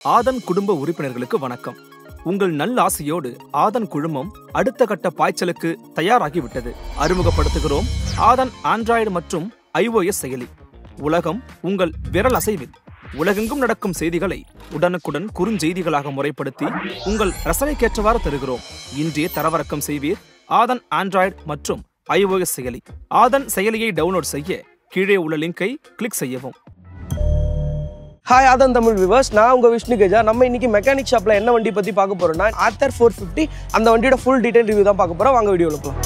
ஆதன் குடும்ப உறுப்பினர்களுக்கு வணக்கம். உங்கள் நல்லாசையோடு ஆதன் குழுமம் அடுத்த கட்ட பாய்ச்சலுக்கு தயாராகிவிட்டது. அறிமுகப்படுத்துகிறோம் ஆதன் ஆண்ட்ராய்டு மற்றும் iOS செயலி. உலகம் உங்கள் விரல் அசைவில். உலகெங்கும் நடக்கும் செய்திகளை உடனுக்குடன் குறுஞ்செய்திகளாக முறைப்படுத்தி உங்கள் ரசனைக்கேற்றவாறு தருகிறோம். இன்றே தரவிறக்கம் செய்வீர் ஆதன் ஆண்ட்ராய்டு மற்றும் iOS செயலி. ஆதன் செயலியை டவுன்லோட் செய்ய கீழே உள்ள லிங்கை கிளிக் செய்யவும். ஹாய் ஆதன் தமிழ் வியூவர்ஸ், நான் உங்கள் விஷ்ணு கஜா. நம்ம இன்னைக்கு மெக்கானிக் ஷாப்பில் என்ன வண்டி பற்றி பார்க்க போகிறோம்னா ஆத்தர் 450. அந்த வண்டியோட ஃபுல் டீடைல் ரிவ்யூ தான் பார்க்க போகிறோம். வாங்க வீடியோவில் போகலாம்.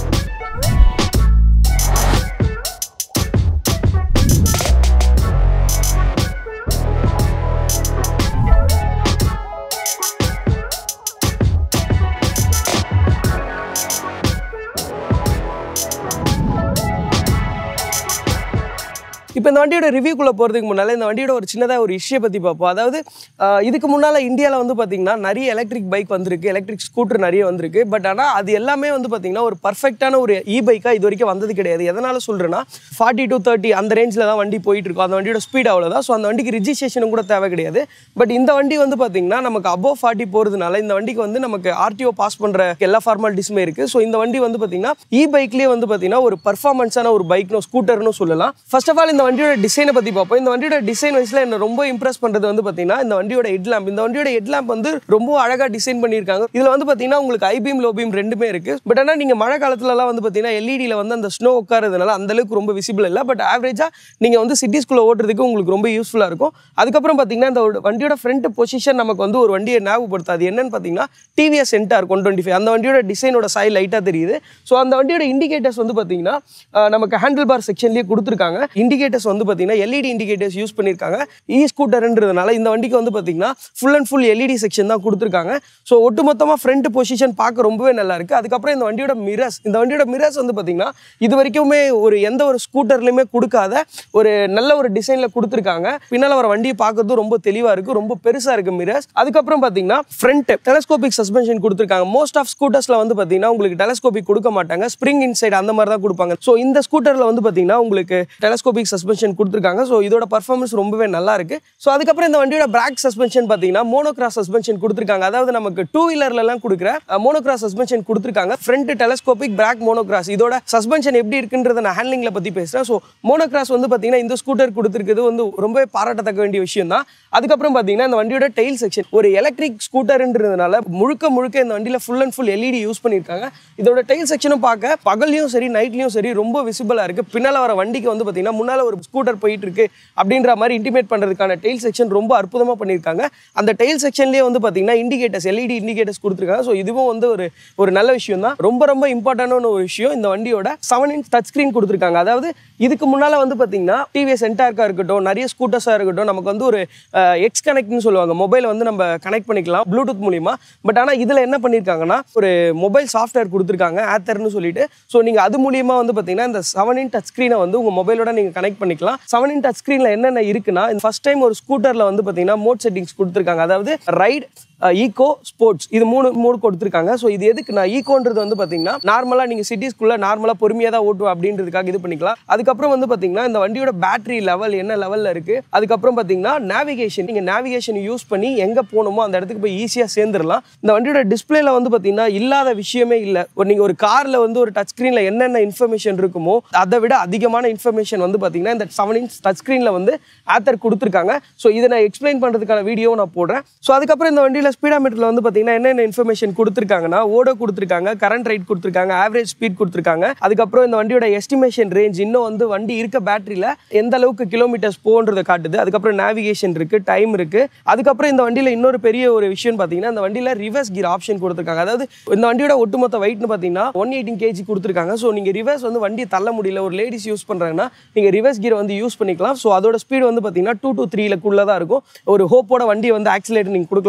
இப்போ இந்த வண்டியோட ரிவ்யூக்குள்ளே போகிறதுக்கு முன்னால் இந்த வண்டியோட ஒரு சின்னதாக ஒரு இஷ்யூ பற்றி பார்ப்போம். அதாவது இதுக்கு முன்னால் இந்தியாவில் வந்து பார்த்திங்கன்னா நிறைய எலக்ட்ரிக் பைக் வந்திருக்கு, எலக்ட்ரிக் ஸ்கூட்டர் நிறைய வந்திருக்கு. பட் ஆனால் அது எல்லாமே வந்து பார்த்திங்கன்னா ஒரு பர்ஃபெக்டான ஒரு பைக்காக இது வரைக்கும் வந்தது கிடையாது. எதனால் சொல்கிறேன்னா 40 to 30 அந்த ரேஞ்சில் தான் வண்டி போயிட்டு இருக்கும். அந்த வண்டியோட ஸ்பீட் அவ்வளோதான். ஸோ அந்த வண்டிக்கு ரிஜிஸ்ட்ரேஷனும் கூட தேவை கிடையாது. பட் இந்த வண்டி வந்து பார்த்திங்கன்னா நமக்கு அபோவ் 40 போகிறதுனால இந்த வண்டிக்கு வந்து நமக்கு RTO பாஸ் பண்ணுற எல்லா ஃபார்மாலிட்டிஸுமே இருக்குது. ஸோ இந்த வண்டி வந்து பார்த்திங்கன்னா பைக்லேயே வந்து பார்த்திங்கன்னா ஒரு பர்ஃபார்மன்ஸான ஒரு பைக்னு ஸ்கூட்டர்னு சொல்லலாம். ஃபர்ஸ்ட் ஆஃப் ஆல் இந்த வண்டியோட டிசைனை பற்றி பார்ப்போம். இந்த வண்டியோட டிசைன் வைஸ்ல என்ன ரொம்ப இம்ப்ரெஸ் பண்ணுறது வந்து பார்த்தீங்கன்னா இந்த வண்டியோட ஹெட்லாம்ப். இந்த வண்டியோட ஹெட்லாம்ப் வந்து ரொம்ப அழகாக டிசைன் பண்ணியிருக்காங்க. இதில் வந்து பார்த்தீங்கன்னா உங்களுக்கு ஐபீம் லோபீம் ரெண்டுமே இருக்கு. பட் ஆனால் நீங்கள் மழை காலத்துலலாம் வந்து பார்த்தீங்கன்னா எல்இடியில் வந்து அந்த ஸ்னோ உட்காரதுனால அந்த அளவுக்கு ரொம்ப விசிபிள் இல்லை. பட் ஆவரேஜாக நீங்கள் வந்து சிட்டிஸ்குள்ளே ஓட்டுறதுக்கு உங்களுக்கு ரொம்ப யூஸ்ஃபுல்லாக இருக்கும். அதுக்கப்புறம் பார்த்தீங்கன்னா இந்த வண்டியோட ஃப்ரண்ட் பொசிஷன் நமக்கு வந்து ஒரு வண்டியை ஞாபகப்படுத்தாது. என்னன்னு பார்த்தீங்கன்னா டிவிஎஸ் என்டார் 125 அந்த வண்டியோட டிசைனோட சாய் லைட்டாக தெரியுது. ஸோ அந்த வண்டியோட இண்டிகேட்டர்ஸ் வந்து பார்த்தீங்கன்னா நமக்கு ஹேண்டில் பார் செக்ஷன்லேயே கொடுத்துருக்காங்க. இண்டிகேட்டர்ஸ் வந்து பார்த்தீங்கன்னா எல்இடி இண்டிகேட்டர்ஸ் யூஸ் பண்ணியிருக்காங்க. ஸ்கூட்டர்ன்றதுனால இந்த வண்டிக்கு வந்து பார்த்தீங்கன்னா full and full LED section தான் கொடுத்துருக்காங்க. ஸோ ஒட்டுமொத்தமாக ஃப்ரண்ட் பொசிஷன் பார்க்க ரொம்பவே நல்லா இருக்கு. அதுக்கப்புறம் இந்த வண்டியோட மிரர்ஸ் வந்து பார்த்தீங்கன்னா இது வரைக்குமே எந்த ஒரு ஸ்கூட்டர்லையுமே கொடுக்காத ஒரு நல்ல ஒரு டிசைனில் கொடுத்துருக்காங்க. பின்னால் வர வண்டியை பார்க்கறது ரொம்ப தெளிவாக இருக்கு, ரொம்ப பெருசாக இருக்கு மிரர்ஸ். அதுக்கப்புறம் பார்த்தீங்கன்னா ஃப்ரண்ட் டெலஸ்கோபிக் சஸ்பென்ஷன் கொடுத்துருக்காங்க. மோஸ்ட் ஆஃப் ஸ்கூட்டர்ஸ்ல வந்து பார்த்தீங்கன்னா உங்களுக்கு டெலஸ்கோபிக் கொடுக்க மாட்டாங்க, ஸ்ப்ரிங் இன்சைட் அந்த மாதிரி தான் கொடுப்பாங்க. ஸோ இந்த ஸ்கூட்டர்ல வந்து பார்த்தீங்கன்னா உங்களுக்கு டெலஸ்கோபிக் சஸ்பென்ஷன் கொடுத்துருக்காங்க. ஸோ இதோட பர்ஃபார்மன்ஸ் ரொம்பவே நல்லா இருக்கு. ஸோ அதுக்கப்புறம் இந்த வண்டியோட பிரேக் சஸ்பென்ஷன் பார்த்தீங்கன்னா மோனோகிராஸ் சஸ்பென்ஷன் கொடுத்துருக்காங்க. அதாவது நமக்கு 2-வீலர்லாம் கொடுக்குற மோனோகிராஸ் சஸ்பென்ஷன் கொடுத்துருக்காங்க. Front telescopic brake monocross. இதோட சஸ்பென்ஷன் எப்படி இருக்குன்றத நான் ஹேண்ட்லிங்ல பத்தி பேசுறேன். ஸோ மோனோகிராஸ் வந்து பார்த்தீங்கன்னா இந்த ஸ்கூட்டர் கொடுத்துருக்கிறது வந்து ரொம்பவே பாராட்டத்தக்க வேண்டிய விஷயம் தான். அதுக்கப்புறம் பார்த்தீங்கன்னா இந்த வண்டியோட டெயில் செக்ஷன் ஒரு எலக்ட்ரிக் ஸ்கூட்டர்ன்றதுனால முழுக்க இந்த வண்டியில full and full LED use பண்ணியிருக்காங்க. இதோட டெயில் செக்ஷனும் பார்க்க பகல்லையும் சரி நைட்லையும் சரி ரொம்ப விசிபிளா இருக்கு. பின்னால வர வண்டிக்கு வந்து பார்த்தீங்கன்னா முன்னால ஒரு ஸ்கூட்டர் போயிட்டு இருக்கு அப்படின்ற மாதிரி இன்டிமேட் பண்றதுக்கான டெயில் செக்ஷன் ரொம்ப அற்புதமா பண்ணியிருக்காங்க. அந்த டெயில் செக்ஷன்லேயே வந்து பார்த்தீங்கன்னா இண்டிகேட்டர்ஸ் எல்இடி இண்டிகேட்டர்ஸ் கொடுத்துருக்காங்க. ஸோ இதுவும் வந்து ஒரு நல்ல விஷயம் தான். ரொம்ப இம்பார்ட்டன்டான ஒரு விஷயம். இந்த வண்டியோட 7-inch டச் ஸ்கிரீன் கொடுத்துருக்காங்க. அதாவது இதுக்கு முன்னால வந்து பார்த்தீங்கன்னா டிவிஎஸ் என்டார்க்கா இருக்கட்டும், நிறைய ஸ்கூட்டர்ஸாக இருக்கட்டும், நமக்கு வந்து ஒரு எக்ஸ் கனெக்ட்னு சொல்லுவாங்க. மொபைல் வந்து நம்ம கனெக்ட் பண்ணிக்கலாம் ப்ளூடூத் மூலியமா. பட் ஆனால் இதில் என்ன பண்ணியிருக்காங்கன்னா ஒரு மொபைல் சாஃப்ட்வேர் கொடுத்துருக்காங்க ஆத்தர்னு சொல்லிட்டு. ஸோ நீங்கள் அது மூலியமா வந்து பார்த்தீங்கன்னா இந்த 7-inch டச் ஸ்கிரீனை வந்து உங்கள் மொபைலோட நீங்கள் கனெக்ட் பண்ணிக்கலாம். 7-inch டச் ஸ்கிரீனில் என்னென்ன இருக்குன்னா ஃபர்ஸ்ட் டைம் ஒரு ஸ்கூட்டர்ல வந்து பார்த்தீங்கன்னா மோட் செட்டிங்ஸ் கொடுத்துருக்காங்க. அதாவது ரைட், ஈகோ, ஸ்போர்ட்ஸ் இது மூணு கொடுத்துருக்காங்க. ஸோ இது எதுக்குன்னா ஈகோன்றது வந்து பார்த்தீங்கன்னா நார்மலாக நீங்கள் சிட்டிஸ்குள்ளே நார்மலாக பொறுமையாக தான் ஓட்டுவோம் அப்படின்றதுக்காக இது பண்ணிக்கலாம். அதுக்கப்புறம் வந்து பார்த்தீங்கன்னா இந்த வண்டியோட பேட்டரி லெவல் என்ன லெவலில் இருக்குது. அதுக்கப்புறம் பார்த்தீங்கன்னா நேவிகேஷன், நீங்கள் நேவிகேஷன் யூஸ் பண்ணி எங்கே போகணுமோ அந்த இடத்துக்கு போய் ஈஸியாக சேர்ந்துடலாம். இந்த வண்டியோட டிஸ்பிளேல வந்து பார்த்தீங்கன்னா இல்லாத விஷயமே இல்லை. நீங்கள் ஒரு காரில் வந்து ஒரு டச் ஸ்க்ரீனில் என்னென்ன இன்ஃபர்மேஷன் இருக்குமோ அதை விட அதிகமான இன்ஃபர்மேஷன் வந்து பார்த்தீங்கன்னா இந்த 7-inch டச் ஸ்க்ரீனில் வந்து ஆத்தர் கொடுத்துருக்காங்க. ஸோ இதை நான் எக்ஸ்பிளைன் பண்ணுறதுக்கான வீடியோ நான் போடுறேன். ஸோ அதுக்கப்புறம் இந்த வண்டியில் ஸ்பீடாமீட்டர்ல வந்து பார்த்தீங்கன்னா என்னென்ன இன்ஃபர்மேஷன் கொடுத்துருக்காங்கன்னா ஓடோ கொடுத்துருக்காங்க, கரண்ட் ரைட் கொடுத்துருக்காங்க, ஆவரேஜ் ஸ்பீட் கொடுத்துருக்காங்க. அதுக்கப்புறம் இந்த வண்டியோட எஸ்டிமேஷன் ரேஞ்ச், இன்னும் வந்து வண்டி இருக்க பேட்டரியில் எந்த அளவுக்கு கிலோமீட்டர்ஸ் போன்றதை காட்டுது. அதுக்கப்புறம் நேவிகேஷன் இருக்கு, டைம் இருக்கு. அதுக்கப்புறம் இந்த வண்டியில் இன்னொரு பெரிய ஒரு விஷயம் பார்த்தீங்கன்னா இந்த வண்டியில் ரிவர்ஸ் கியர் ஆப்ஷன் கொடுத்துருக்காங்க. அதாவது இந்த வண்டியோட ஒட்டுமொத்த வெயிட்னு பார்த்தீங்கன்னா 118 kg கொடுத்துருக்காங்க. ஸோ நீங்கள் ரிவர்ஸ் வந்து வண்டியை தள்ள முடியல, ஒரு லேடிஸ் யூஸ் பண்ணுறாங்கன்னா நீங்கள் ரிவர்ஸ் கியர் வந்து யூஸ் பண்ணிக்கலாம். ஸோ அதோட ஸ்பீடு வந்து பார்த்தீங்கன்னா 2 to 3 தான் இருக்கும். ஒரு ஹோப்போட வண்டியை வந்து ஆக்சிலேட்டர் நீங்கள் கொடுக்கலாம் ரிவர்ஸ் கியர்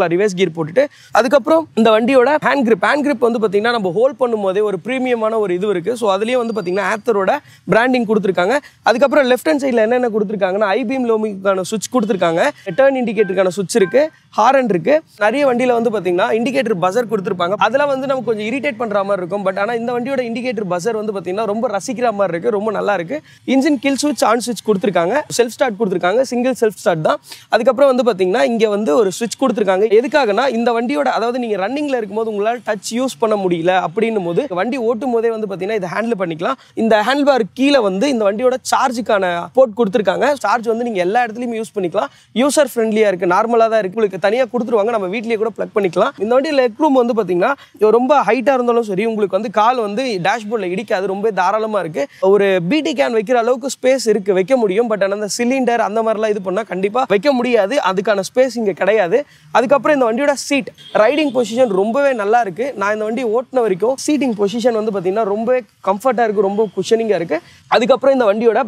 கயிறு போட்டுட்டு அதுக்கப்புறம் இந்த வண்டியோட ஹேண்ட் கிரிப் வந்து பார்த்தீங்கன்னா நம்ம ஹோல்ட் பண்ணும்போதே ஒரு ப்ரீமியமான ஒரு இது இருக்குது. ஸோ அதுலேயே வந்து பார்த்தீங்கன்னா ஆத்தரோட பிராண்டிங் கொடுத்துருக்காங்க. அதுக்கப்புறம் லெஃப்ட் ஹேண்ட் சைடில் என்னென்ன கொடுத்துருக்காங்கன்னா ஐபீம் லோமிக்கான சுவிட்ச் கொடுத்துருக்காங்க, டர்ன் இண்டிகேட்டருக்கான சுவிட்ச் இருக்குது, ஹாரன் இருக்குது. நிறைய வண்டியில் வந்து பார்த்தீங்கன்னா இண்டிகேட்டர் பஸர் கொடுத்துருப்பாங்க. அதெல்லாம் வந்து நமக்கு கொஞ்சம் இரிட்டேட் பண்ணுற மாதிரி இருக்கும். பட் ஆனால் இந்த வண்டியோட இண்டிகேட்டர் பஸர் வந்து பார்த்தீங்கன்னா ரொம்ப ரசிக்கிற மாதிரி இருக்குது, ரொம்ப நல்லா இருக்குது. இன்ஜின் கில் சுவிட்ச் ஆன் சுவிட்ச் கொடுத்துருக்காங்க, செல்ஃப் ஸ்டார்ட் கொடுத்துருக்காங்க, சிங்கிள் செல்ஃப் ஸ்டார்ட் தான். அதுக்கப்புறம் வந்து பார்த்தீங்கன்னா இங்கே வந்து ஒரு சுவிட்ச் கொடுத்துருக்காங்க. எதுக்காகனா இந்த வண்டியோட அதாவது நீங்கள் ரன்னிங்கில் இருக்கும்போது உங்களால் டச் யூஸ் பண்ண முடியல அப்படின்னும் போது வண்டி ஓட்டும் போதே வந்து பார்த்தீங்கன்னா இதை ஹேண்டில் பண்ணிக்கலாம். இந்த ஹேண்ட் பார் கீழே வந்து இந்த வண்டியோட சார்ஜுக்கான போர்ட் கொடுத்துருக்காங்க. சார்ஜ் வந்து நீங்கள் எல்லா இடத்துலையும் யூஸ் பண்ணிக்கலாம். யூசர் ஃப்ரெண்ட்லியாக இருக்குது, நார்மலாக தான் இருக்குது. உங்களுக்கு தனியாக கொடுத்துருவாங்க, நம்ம வீட்லேயே கூட ப்ளக் பண்ணிக்கலாம். இந்த வண்டி லெக் ரூம் வந்து பார்த்தீங்கன்னா ரொம்ப ஹைட்டாக இருந்தாலும் சரி உங்களுக்கு வந்து கால் வந்து டேஷ்போர்டில் இடிக்காது, ரொம்ப தாராளமாக இருக்குது. ஒரு பிடி கேன் வைக்கிற அளவுக்கு ஸ்பேஸ் இருக்குது, வைக்க முடியும். பட் ஆனால் அந்த சிலிண்டர் அந்த மாதிரிலாம் இது பண்ணால் கண்டிப்பாக வைக்க முடியாது, அதுக்கான ஸ்பேஸ் இங்கே கிடையாது. அதுக்கப்புறம் இந்த வண்டியோட சீட் ரைடிங் பொசிஷன் ரொம்பவே நல்லா இருக்குது. நான் இந்த வண்டி ஓட்டின வரைக்கும் சீட்டிங் பொசிஷன் வந்து பார்த்தீங்கன்னா ரொம்பவே கம்ஃபர்ட்டாக இருக்குது, ரொம்ப குஷனிங்காக இருக்குது. அதுக்கப்புறம் இந்த வண்டியோட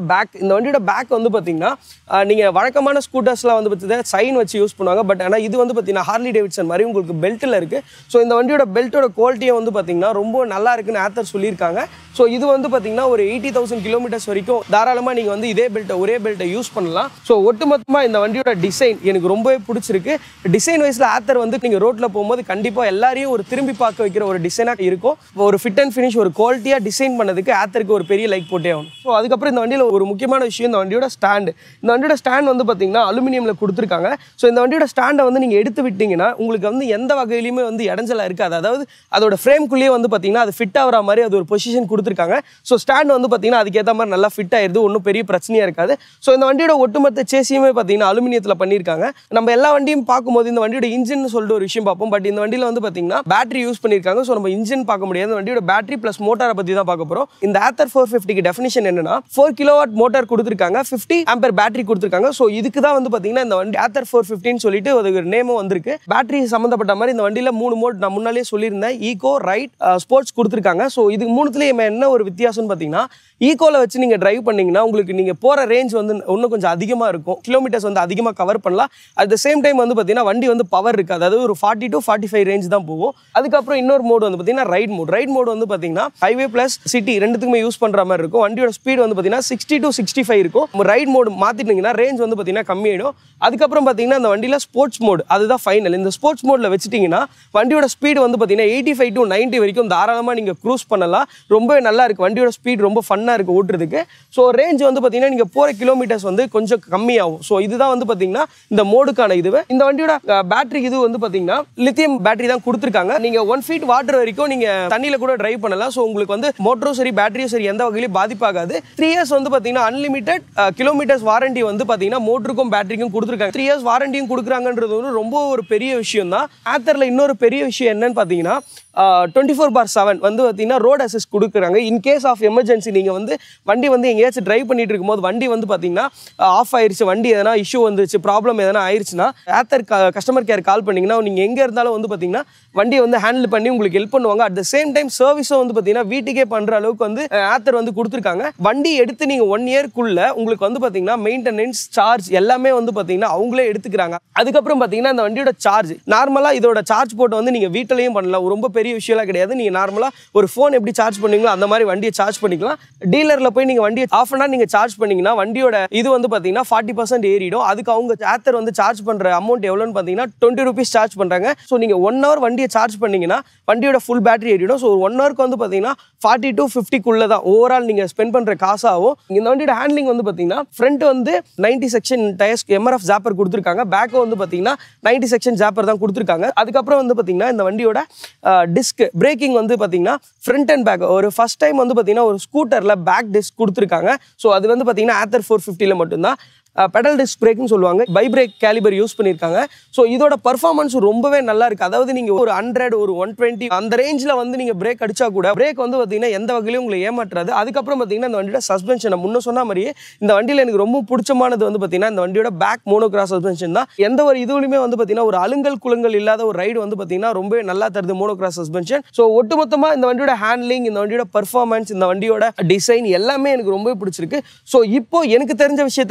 பேக் வந்து பார்த்தீங்கன்னா நீங்கள் வழக்கமான ஸ்கூட்டர்ஸ்லாம் வந்து பார்த்தீங்கன்னா சைன் வச்சு யூஸ் பண்ணுவாங்க. பட் ஆனால் இது வந்து பார்த்தீங்கன்னா ஹார்லி டேவிட்சன் மாதிரி உங்களுக்கு பெல்ட்டில் இருக்குது. ஸோ இந்த வண்டியோட பெல்ட்டோட குவாலிட்டியை வந்து பார்த்தீங்கன்னா ரொம்ப நல்லா இருக்குன்னு ஆத்தர் சொல்லியிருக்காங்க. ஸோ இது வந்து பார்த்தீங்கன்னா ஒரு 80,000 கிலோமீட்டர்ஸ் வரைக்கும் தாராளமாக நீங்கள் வந்து ஒரே பெல்ட்டை யூஸ் பண்ணலாம். ஸோ ஒட்டுமொத்தமாக இந்த வண்டியோட டிசைன் எனக்கு ரொம்பவே பிடிச்சிருக்கு. டிசைன் வைஸில் ஆத்தர் வந்து நீங்கள் ரோட்டில் போகும்போது கண்டிப்பாக எல்லாரையும் ஒரு திரும்பி பார்க்க வைக்கிற ஒரு டிசைனாக இருக்கும். ஒரு ஃபிட் அண்ட் ஃபினிஷ் ஒரு குவாலிட்டியாக டிசைன் பண்ணதுக்கு ஆத்தருக்கு ஒரு பெரிய லைக் போட்டே ஆகும். ஸோ அதுக்கப்புறம் இந்த வண்டியில் ஒரு முக்கியமான விஷயம் இந்த வண்டியோட ஸ்டாண்டு. இந்த வண்டியோட ஸ்டாண்ட் வந்து பார்த்தீங்கன்னா அலுமினியமில் கொடுத்துருக்காங்க. ஸோ இந்த வண்டியோட ஸ்டாண்டை வந்து நீங்கள் எடுத்து விட்டீங்கன்னா உங்களுக்கு வந்து எந்த வகையிலுமே வந்து இடைஞ்சலாக இருக்காது. அதாவது அதோட ஃப்ரேம்குள்ளேயே வந்து பார்த்தீங்கன்னா அது ஃபிட் ஆகிற மாதிரி அது ஒரு பொசிஷன் கொடுத்துருக்காங்க. ஸோ ஸ்டாண்ட் வந்து பார்த்தீங்கன்னா அதுக்கேற்ற மாதிரி நல்லா ஃபிட் ஆயிடுது, ஒன்றும் பெரிய பிரச்சனையாக இருக்காது. ஸோ இந்த வண்டியோட ஒட்டுமொத்த சேசியுமே பார்த்தீங்கன்னா அலுமினியத்தில் பண்ணியிருக்காங்க. நம்ம எல்லா வண்டியும் பார்க்கும்போது இந்த வண்டியோட இன்ஜின் சொல்லிட்டு ஒரு விஷயம் பார்ப்போம். பட் இந்த வண்டியில் வந்து பார்த்தீங்கன்னா பேட்டரி யூஸ் பண்ணியிருக்காங்க. ஸோ நம்ம இன்ஜின் பார்க்க முடியாது, இந்த வண்டியோட பேட்டரி ப்ளஸ் மோட்டாரை பற்றி தான் பார்க்க போகிறோம். இந்த ஆத்தர் 450க்கு டெஃபினிஷன் என்னன்னா 4 கிலோவாட் மோட்டார் கொடுத்துருக்காங்க, 50 ஆம்பர் பேட்டரி கொடுத்துருக்காங்க. ஸோ இதுக்கு தான் வந்து பார்த்தீங்கன்னா இந்த வண்டி ஆத்தர் 450 சொல்லிட்டு ஒரு நேமும் வந்திருக்கு. பேட்டரி சம்மந்தப்பட்ட மாதிரி இந்த வண்டியில் 3 மோட் நான் முன்னாலே சொல்லியிருந்தேன், ஈகோ, ரைட், ஸ்போர்ட்ஸ் கொடுத்துருக்காங்க. ஸோ இதுக்கு மூணுத்துலேயும் என்ன ஒரு வித்தியாசம்னு பார்த்தீங்கன்னா ஈகோவில் வச்சு நீங்கள் டிரைவ் பண்ணிங்கன்னா உங்களுக்கு நீங்கள் போகிற ரேஞ்ச் வந்து இன்னும் கொஞ்சம் அதிகமாக இருக்கும், கிலோமீட்டர்ஸ் வந்து அதிகமாக கவர் பண்ணலாம். அட் த சேம் டைம் வந்து பார்த்தீங்கன்னா வண்டி வந்து பவர் இருக்காது, அதாவது ஒரு 40 to 45 ரேஞ்ச் தான் போகும். அதுக்கப்புறம் இன்னொரு மோடு வந்து பார்த்தீங்கன்னா ரைட் மோடு வந்து பார்த்தீங்கன்னா ஹைவே ப்ளஸ் சிட்டி ரெண்டுத்துக்குமே யூஸ் பண்ணுற மாதிரி இருக்கும். வண்டியோட ஸ்பீட் வந்து பார்த்தீங்கன்னா 60 to 65 இருக்கும். ரைட் மோடு மாற்றிட்டீங்கன்னா ரேஞ்ச் வந்து பார்த்தீங்கன்னா கம்மியாயிடும். அதுக்கப்புறம் பார்த்தீங்கன்னா இந்த வண்டியில் ஸ்போர்ட்ஸ் மோடு அதுதான் ஃபைனல். இந்த ஸ்போர்ட்ஸ் மோடில் வச்சுட்டிங்கன்னா வண்டியோட ஸ்பீடு வந்து பார்த்தீங்கன்னா 85 to 90 வரைக்கும் தாராளமாக நீங்கள் க்ரூஸ் பண்ணலாம். ரொம்பவே நல்லா இருக்குது, வண்டியோட ஸ்பீட் ரொம்ப ஃபன்னாக இருக்குது ஓட்டுறதுக்கு. ஸோ ரேஞ்ச் வந்து பார்த்தீங்கன்னா நீங்கள் போகிற கிலோமீட்டர்ஸ் வந்து கொஞ்சம் கம்மியாகும். ஸோ இதுதான் வந்து பார்த்தீங்கன்னா இந்த மோடுக்கான இதுவே. இந்த வண்டியோட பேட்டரி இது வந்து பார்த்தீங்கன்னா லித்தியம் பேட்டரி தான் கொடுத்துருக்காங்க. நீங்கள் 1 feet வாட்டர் வரைக்கும் நீங்கள் தண்ணியில் கூட டிரைவ் பண்ணலாம். ஸோ உங்களுக்கு வந்து மோட்டரும் சரி பேட்டரியும் சரி எந்த வகையிலும் பாதிப்பாகாது. 3 years வந்து பார்த்தீங்கன்னா அன்லிமிட்டட் கிலோமீட்டர்ஸ் வாரண்டி வந்து பார்த்தீங்கன்னா மோட்டருக்கும் பேட்டரிக்கும் கொடுத்துருக்காங்க. 3 years வாரண்டியும் கொடுக்குறாங்கன்றது வந்து ரொம்ப ஒரு பெரிய விஷயம் தான். ஆத்தரில் இன்னொரு பெரிய விஷயம் என்னன்னு பார்த்தீங்கன்னா 24/7 வந்து பார்த்தீங்கன்னா ரோட் அசிஸ்ட் கொடுக்குறாங்க. இன் கேஸ் ஆஃப் எமர்ஜென்சி நீங்கள் வந்து வண்டி வந்து எங்கேயாச்சும் டிரைவ் பண்ணிட்டு இருக்கும்போது வண்டி வந்து பார்த்தீங்கன்னா ஆஃப் ஆயிடுச்சு, வண்டி எதனா இஷ்யூ வந்துச்சு, ப்ராப்ளம் எதனா ஆயிடுச்சுன்னா ஆத்தர் கஸ்டமர் கேர் கால் பண்ணிங்கன்னா நீங்கள் எங்கே இருந்தாலும் வந்து பார்த்தீங்கன்னா வண்டியை வந்து ஹேண்டில் பண்ணி உங்களுக்கு ஹெல்ப் பண்ணுவாங்க. அட் த சேம் டைம் சர்வீஸும் வந்து பார்த்தீங்கன்னா வீட்டுக்கே பண்ணுற அளவுக்கு வந்து ஆத்தர் வந்து கொடுத்துருக்காங்க. வண்டி எடுத்து நீங்கள் 1 yearக்குள்ள உங்களுக்கு வந்து பார்த்தீங்கன்னா மெயின்டெனன்ஸ் சார்ஜ் எல்லாமே வந்து பார்த்தீங்கன்னா அவங்களே எடுத்துக்கிறாங்க. அதுக்கப்புறம் பார்த்தீங்கன்னா இந்த வண்டியோட சார்ஜ் நார்மலாக இதோட சார்ஜ் போட்டு வந்து நீங்கள் வீட்டிலையும் பண்ணலாம், ரொம்ப பெரிய விஷயம்லாம் கிடையாது. நீங்கள் நார்மலாக ஒரு ஃபோன் எப்படி சார்ஜ் பண்ணுவீங்களோ அந்த மாதிரி வண்டியை சார்ஜ் பண்ணிக்கலாம். டீலரில் போய் நீங்கள் வண்டியை ஆஃப் அன் ஹவர் நீங்கள் சார்ஜ் பண்ணிங்கன்னா வண்டியோட இது வந்து பார்த்தீங்கன்னா 40% ஏறிடும். அதுக்கு அவங்க ஆத்தர் வந்து சார்ஜ் பண்ணுற அமௌண்ட் எவ்வளோன்னு பார்த்தீங்கன்னா 20 rupees சார்ஜ் பண்ணுறாங்க. ஸோ நீங்கள் 1 hour வண்டியை சார்ஜ் பண்ணிங்கன்னா வண்டியோட ஃபுல் பேட்டரி ஏறிடும். ஸோ 1 hourக்கு வந்து பார்த்தீங்கன்னா 40 to 50க்குள்ளே தான் ஓவரால் நீங்கள் ஸ்பெண்ட் பண்ணுற காசாகும். இந்த வண்டியோட ஹேண்ட்லிங் வந்து பார்த்தீங்கன்னா ஃப்ரண்ட் வந்து 90 செக்ஷன் டயர்ஸ் MRF ஜாப்பர் கொடுத்துருக்காங்க, பேக்கு வந்து பார்த்தீங்கன்னா 90 செக்ஷன் ஜாப்பர் தான் கொடுத்துருக்காங்க. அதுக்கப்புறம் வந்து பார்த்தீங்கன்னா இந்த வண்டியோட டிஸ்க் பிரேக்கிங் வந்து பார்த்தீங்கன்னா ஃப்ரண்ட் அண்ட் பேக் ஒரு ஃபர்ஸ்ட் டைம் வந்து பார்த்தீங்கன்னா ஒரு ஸ்கூட்டரில் பேக் டிஸ்க் கொடுத்துருக்காங்க. ஸோ அது வந்து பார்த்தீங்கன்னா ஆத்தர் 450ல மட்டும்தான். பெடல் டிஸ்க் பிரேக்னு சொல்லுவாங்க, பை பிரேக் கேலிபர் யூஸ் பண்ணியிருக்காங்க. ஸோ இதோட பர்ஃபார்மன்ஸ் ரொம்பவே நல்லா இருக்குது. அதாவது நீங்கள் ஒரு 100 ஒரு 120 அந்த ரேஞ்சில் வந்து நீங்கள் பிரேக் அடிச்சா கூட பிரேக் வந்து பார்த்தீங்கன்னா எந்த வகையிலும் உங்களை ஏமாற்றாது. அதுக்கப்புறம் பார்த்தீங்கன்னா இந்த வண்டியோட சஸ்பென்ஷன் முன்ன சொன்ன மாதிரியே இந்த வண்டியில் எனக்கு ரொம்ப பிடிச்சமானது வந்து பார்த்தீங்கன்னா இந்த வண்டியோட பேக் மோனோகிராஸ் சஸ்பென்ஷன் தான். எந்த ஒரு இதுலையுமே வந்து பார்த்தீங்கன்னா ஒரு அலுங்கல் குலுங்கல் இல்லாத ஒரு ரைடு வந்து பார்த்தீங்கன்னா ரொம்பவே நல்லா தருது மோனோகிராஸ் சஸ்பென்ஷன். ஸோ ஒட்டுமொத்தமாக இந்த வண்டியோட ஹேண்ட்லிங், இந்த வண்டியோட பர்ஃபார்மன்ஸ், இந்த வண்டியோட டிசைன் எல்லாமே எனக்கு ரொம்பவே பிடிச்சிருக்கு. ஸோ இப்போ எனக்கு தெரிஞ்ச விஷயத்தை நான் உங்ககிட்ட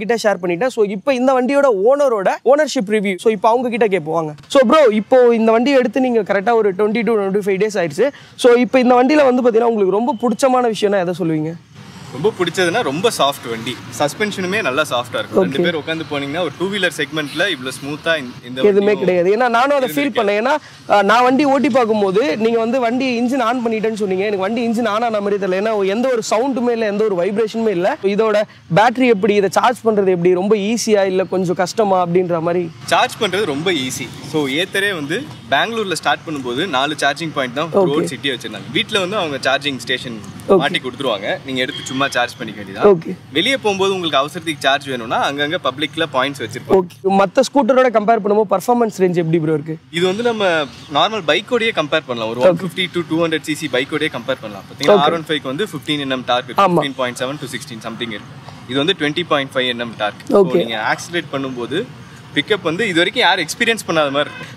லைட்டாக ஷேர் பண்ணிட்டேன். ஸோ இப்போ இந்த வண்டியோட ஓனர்ஷிப் ரிவ்யூ. ஸோ இப்போ அவங்க கிட்ட கேட்போங்க. ஸோ ப்ரோ, இப்போ இந்த வண்டியை எடுத்து நீங்கள் கரெக்டாக ஒரு 20 to 25 days ஆயிடுச்சு. ஸோ இப்போ இந்த வண்டியில் வந்து பார்த்தீங்கன்னா உங்களுக்கு ரொம்ப பிடிச்சமான விஷயம்னா எதை சொல்லுவீங்க? ரொம்ப பிடிச்சதுன்னா ரொம்ப சாஃப்ட் வண்டி, சஸ்பென்ஷனுமே நல்லா சாஃப்டாக இருக்கும். 2 பேர் உட்காந்து போனீங்கன்னா ஒரு 2-வீலர் செக்மெண்ட்ல இவ்வளோ ஸ்மூத்தா இந்த எதுவுமே கிடையாது. ஏன்னா நானும் அதை ஃபீல் பண்ணேன். ஏன்னா நான் வண்டி ஓட்டி பார்க்கும்போது நீங்கள் வந்து வண்டி இன்ஜின் ஆன் பண்ணிட்டேன்னு சொன்னீங்க. எனக்கு வண்டி இன்ஜின் ஆன் ஆன மாதிரி தெரியல. ஏன்னா எந்த ஒரு சவுண்டுமே இல்லை, எந்த ஒரு வைப்ரேஷனுமே இல்லை. இதோட பேட்டரி எப்படி, இதை சார்ஜ் பண்ணுறது எப்படி, ரொம்ப ஈஸியா இல்லை கொஞ்சம் கஷ்டமா அப்படின்ற மாதிரி? சார்ஜ் பண்ணுறது ரொம்ப ஈஸி. ஸோ ஏத்தரே வந்து பெங்களூரில் ஸ்டார்ட் பண்ணும்போது 4 சார்ஜிங் பாயிண்ட் தான் ரோட் சிட்டியை வச்சிருந்தாங்க. வீட்டில் வந்து அவங்க சார்ஜிங் ஸ்டேஷன் மாட்டி கொடுத்துருவாங்க. நீங்கள் எடுத்து சும்மா சார்ஜ் பண்ணிக்க வேண்டியதான். வெளியே போகும்போது உங்களுக்கு அவசரத்துக்கு சார்ஜ் வேணும்னா அங்கங்க பப்ளிக்ல பாயிண்ட்ஸ் வச்சிருப்பாங்க. மற்ற ஸ்கூட்டரோட கம்பேர் பண்ணும்போது பர்ஃபார்மன்ஸ் ரேஞ்ச் எப்படி ப்ரோ இருக்கு? இது வந்து நம்ம நார்மல் பைக்கோடயே கம்பேர் பண்ணலாம். ஒரு 150 to 200 cc பைக்கோடயே கம்பேர் பண்ணலாம். பார்த்தீங்கன்னா R15 க்கு வந்து 15 Nm டார்க், 15.7 to 16 சம்திங் இருக்கு. இது வந்து 20.5 Nm டார்க். நீங்க ஆக்சிலரேட் பண்ணும்போது பிக்கப் வந்து இது வரைக்கும் யாரும் எக்ஸ்பீரியன்ஸ் பண்ணாத மாதிரி இருக்கும்.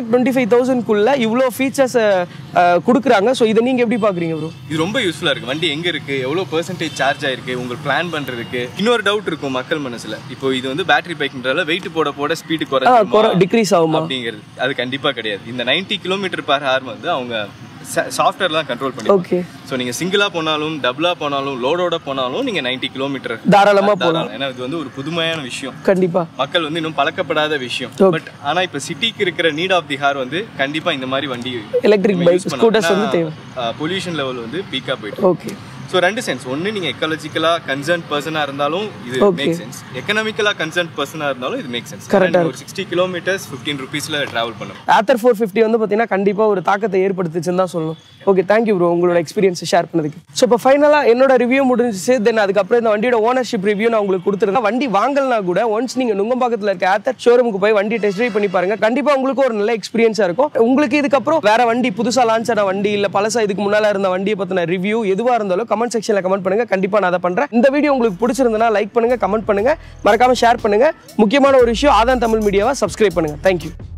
1,25,000 இவ்வளோ ஃபீச்சர்ஸ் கொடுக்குறாங்க. ஸோ இதை நீங்கள் எப்படி பார்க்குறீங்க ப்ரோ? இது ரொம்ப யூஸ்ஃபுல்லாக இருக்குது. வண்டி எங்கே இருக்குது, எவ்வளோ பெர்சன்டேஜ் சார்ஜ் ஆயிருக்கு, உங்களுக்கு பிளான் பண்ணுறதுக்கு. இன்னொரு டவுட் இருக்கும் மக்கள் மனசில், இப்போ இது வந்து பேட்டரி பைக்ன்றதால வெயிட் போட ஸ்பீடு டிக்ரீஸ் ஆகும் அப்படிங்கிறது. அது கண்டிப்பாக கிடையாது. இந்த 90 km/h வந்து அவங்க சாஃப்ட்வேர் தான் கண்ட்ரோல் பண்ணி. ஸோ நீங்கள் சிங்கிளாக போனாலும் டபுளாக போனாலும் லோடோட போனாலும் நீங்கள் 90 km தாராளமாக போகலாம். ஏன்னா இது வந்து ஒரு புதுமையான விஷயம். கண்டிப்பாக மக்கள் வந்து இன்னும் பழக்கப்படாத விஷயம். பட் ஆனால் இப்போ சிட்டிக்கு இருக்கிற நீட் ஆஃப் தி ஹார் வந்து கண்டிப்பாக இந்த மாதிரி வண்டி எலக்ட்ரிக் பைக் ஸ்கூட்டர்ஸ் வந்து தேவை. பொல்யூஷன் லெவல் வந்து பீக்காக போயிட்டு. So 2 sense. ஒன்று நீங்கள் எக்காலஜிக்கலாக கன்சர்ன் பர்சனாக இருந்தாலும் இது மேக் சென்ஸ், எக்கனாமிக்கலாக கன்சர்ன் பர்சனாக இருந்தாலும் இது மேக் சென்ஸ். ஒரு 60 km 15 rupeesல ட்ராவல் பண்ணும். Ather 450 வந்து பார்த்தீங்கன்னா கண்டிப்பாக ஒரு தாக்கத்தை ஏற்படுத்துச்சுன்னு தான் சொல்லணும். ஓகே, தேங்க்யூ ப்ரோ உங்களோட எக்ஸ்பீரியன்ஸை ஷேர் பண்ணதுக்கு. ஸோ இப்போ ஃபைனலாக என்னோட ரிவ்யூ முடிஞ்சிச்சு. தென் அதுக்கப்புறம் இந்த வண்டியோட ஓனர்ஷிப் ரிவ்யூ நான் உங்களுக்கு கொடுத்துருந்தேன். வண்டி வாங்கலனா கூட ஒன்ஸ் நீங்கள் நுங்கம்பாக்கத்தில் இருக்க Ather ஷோரூமுக்கு போய் வண்டி டெஸ்ட் ட்ரைவ் பண்ணி பாருங்க. கண்டிப்பாக உங்களுக்கு ஒரு நல்ல எக்ஸ்பீரியன்ஸாக இருக்கும். உங்களுக்கு இதுக்கப்புறம் வேற வண்டி புதுசாக லான்ச் ஆன வண்டி இல்லை பழசா இதுக்கு முன்னால் இருந்த வண்டியை பற்றின ரிவ்யூ எதுவாக இருந்தாலும் கமெண்ட் செக்ஷனில் கமெண்ட் பண்ணுங்க. கண்டிப்பா நான் அதை பண்றேன். இந்த வீடியோ உங்களுக்கு பிடிச்சிருந்தா லைக் பண்ணுங்க, கமெண்ட் பண்ணுங்க, மறக்காம ஷேர் பண்ணுங்க. முக்கியமான ஒரு விஷயம், ஆதான் தமிழ் மீடியாவை சப்ஸ்கிரைப் பண்ணுங்க. தேங்க்யூ.